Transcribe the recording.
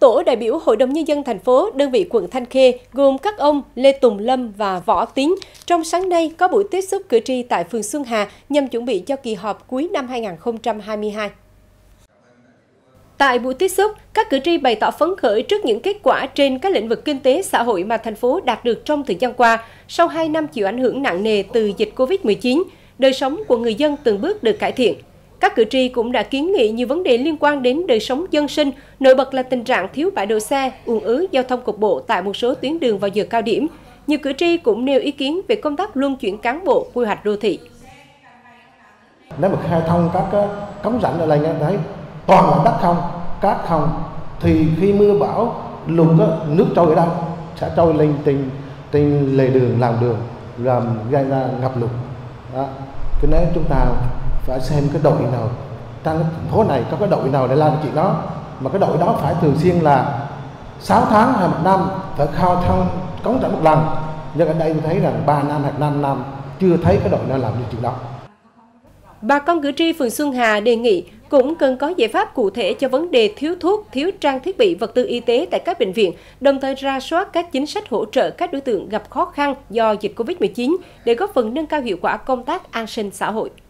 Tổ đại biểu Hội đồng Nhân dân thành phố, đơn vị quận Thanh Khê gồm các ông Lê Tùng Lâm và Võ Tiến trong sáng nay có buổi tiếp xúc cử tri tại phường Xuân Hà nhằm chuẩn bị cho kỳ họp cuối năm 2022. Tại buổi tiếp xúc, các cử tri bày tỏ phấn khởi trước những kết quả trên các lĩnh vực kinh tế xã hội mà thành phố đạt được trong thời gian qua sau 2 năm chịu ảnh hưởng nặng nề từ dịch Covid-19, đời sống của người dân từng bước được cải thiện. Các cử tri cũng đã kiến nghị nhiều vấn đề liên quan đến đời sống dân sinh, nổi bật là tình trạng thiếu bãi đỗ xe, ùn ứ giao thông cục bộ tại một số tuyến đường vào giờ cao điểm. Nhiều cử tri cũng nêu ý kiến về công tác luân chuyển cán bộ, quy hoạch đô thị. Nếu mà khai thông các cống rãnh ở đây đấy, toàn là đất không, cát không, thì khi mưa bão lụt nước trôi ở đâu sẽ trôi lên trên lề đường, làm đường, làm gây ra ngập lụt. Đó. Cho nên chúng ta phải xem cái đội nào trong cái thành phố này có cái đội nào để làm chuyện đó, mà cái đội đó phải thường xuyên là 6 tháng hay 1 năm phải khai thông cống rãnh một lần. Nhưng ở đây tôi thấy rằng 3 năm hoặc 5 năm chưa thấy cái đội nào làm được chuyện đó. Bà con cử tri phường Xuân Hà đề nghị cũng cần có giải pháp cụ thể cho vấn đề thiếu thuốc, thiếu trang thiết bị vật tư y tế tại các bệnh viện, đồng thời rà soát các chính sách hỗ trợ các đối tượng gặp khó khăn do dịch Covid-19 để góp phần nâng cao hiệu quả công tác an sinh xã hội.